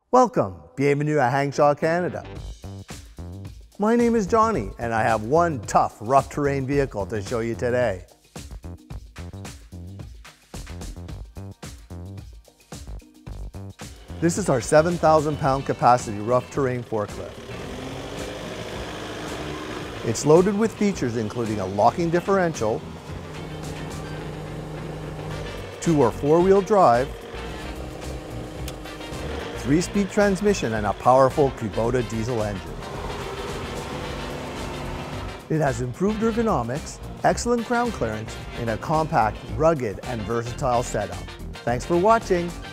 Welcome, bienvenue à Hangcha, Canada. My name is Johnny, and I have one tough, rough terrain vehicle to show you today. This is our 7,000-pound capacity rough terrain forklift. It's loaded with features including a locking differential, 2- or 4-wheel drive, 3-speed transmission, and a powerful Kubota diesel engine. It has improved ergonomics, excellent ground clearance, and a compact, rugged, and versatile setup. Thanks for watching.